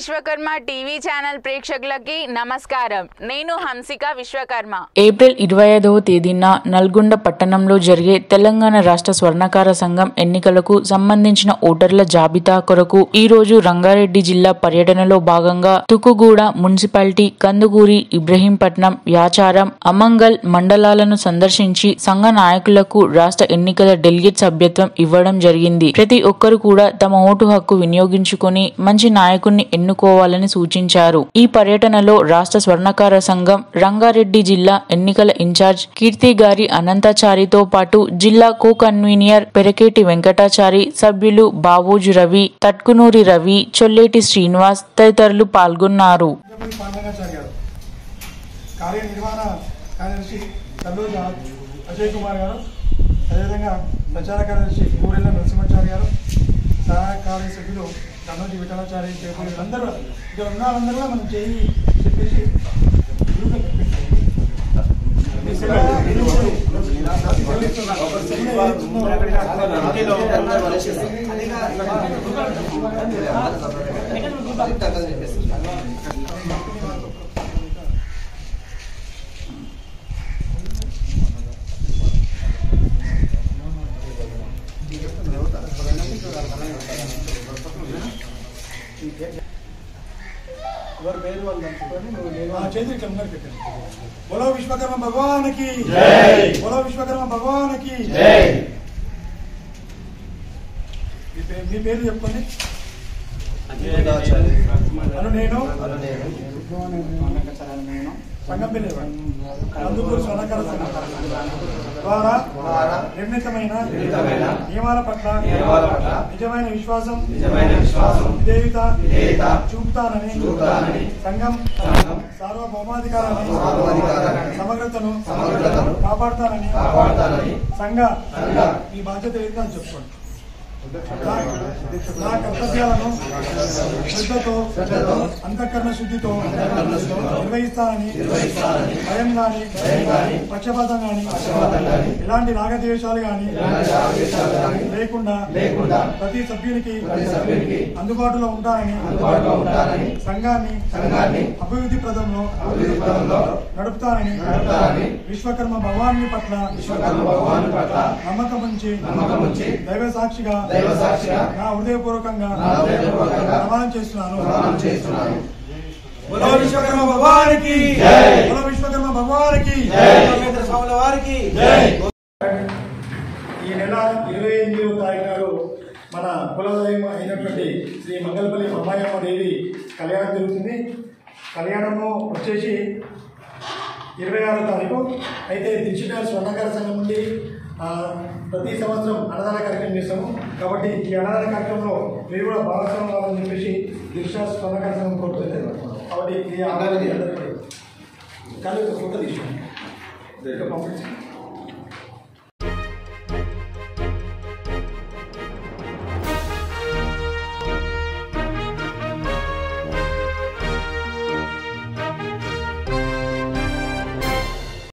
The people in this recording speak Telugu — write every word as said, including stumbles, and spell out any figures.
విశ్వకర్మ టీవీ ఛానల్ ప్రేక్షకులకి నమస్కారం. నేను హంసిక విశ్వకర్మ. ఏప్రిల్ ఇరవై ఐదవ తేదీన నల్గొండ పట్టణంలో జరిగే తెలంగాణ రాష్ట్ర స్వర్ణకార సంఘం ఎన్నికలకు సంబంధించిన ఓటర్ల జాబితా కొరకు ఈ రోజు రంగారెడ్డి జిల్లా పర్యటనలో భాగంగా తుకుగూడ మున్సిపాలిటీ, కందుకూరి, ఇబ్రహీంపట్నం, యాచారం, అమంగల్ మండలాలను సందర్శించి సంఘ నాయకులకు రాష్ట్ర ఎన్నికల డెలిగేట్ సభ్యత్వం ఇవ్వడం జరిగింది. ప్రతి ఒక్కరు కూడా తమ ఓటు హక్కు వినియోగించుకుని మంచి నాయకుణ్ణి ఎన్నుకోవాలని సూచించారు. ఈ పర్యటనలో రాష్ట్ర స్వర్ణకార సంఘం రంగారెడ్డి జిల్లా ఎన్నికల ఇన్ఛార్జ్ కీర్తి గారి అనంతాచారితో పాటు జిల్లా కో కన్వీనర్ పెరకేటి వెంకటాచారి, సభ్యులు బావోజు రవి, తట్కునూరి రవి, చొల్లేటి శ్రీనివాస్ తదితరులు పాల్గొన్నారు. అజయ్ కుమార్ గారు, అదేవిధంగా ప్రచార కార్యదర్శి పూరెల్ల నరసింహాచారి గారు, సహాయ కార్య సభ్యులు కన్నోజి విఠలాచారి, అందరూ ఇక్కడ ఉన్న వాళ్ళందరూ కూడా మనం చేయి చెప్పేసి बोलो विश्वकर्मा भगवान की जय, बोलो विश्वकर्मा भगवान की जय. మీ పేరు చెప్పండి. అను నేను సంగంపల్లి కందుకూరు స్వర్ణకార సంఘం ద్వారా నిర్ణీతమైన నియమాల పట్ల నిజమైన విశ్వాసం విధేయత చూపుతానని సంఘం సార్వభౌమాధికారాన్ని సమగ్రతను కాపాడుతానని సంఘ ఈ బాధ్యత ఏంటని చెప్పుకోండి. నా కర్తవ్యాలను శ్రద్ధతో అంతఃకరణ శుద్ధితో నిర్వహిస్తానని భయం గాని పక్షపాతం గాని ఎలాంటి రాగద్వేషాలు గాని లేకుండా ప్రతి సభ్యునికి అందుబాటులో ఉంటానని సంఘాన్ని అభివృద్ధి ప్రదంలో నడుపుతానని విశ్వకర్మ భగవాన్ని పట్ల నమ్మకం ఉంచి దైవ సాక్షిగా నా హృదయపూర్వకంగా ప్రమాణం చేస్తున్నాను. బోలో విశ్వకర్మ భగవానికి జై, బోలో విశ్వకర్మ భగవానికి జై, స్వాముల వారికి జై. ఈ నెల ఇరవై ఎనిమిదవ తారీఖు నాడు మన కులదైవం అయినటువంటి శ్రీ మంగళపల్లి అమ్మాయమ్మ దేవి కళ్యాణం జరుగుతుంది. కళ్యాణము వచ్చేసి ఇరవై ఆరో తారీఖు. అయితే డిజిటల్ స్వర్ణకార సంఘం నుండి ప్రతి సంవత్సరం అన్నదాన కార్యక్రమం చేస్తాము. కాబట్టి ఈ అన్నదాన కార్యక్రమంలో మీరు కూడా భాగస్వామ్యం కావాలని చెప్పేసి డిజిటల్ స్వర్ణకార సంఘం కోరుతుంది. కాబట్టి ఈ అన్నదానం కానీ ఫోటో తీసుకోండి పంపించండి.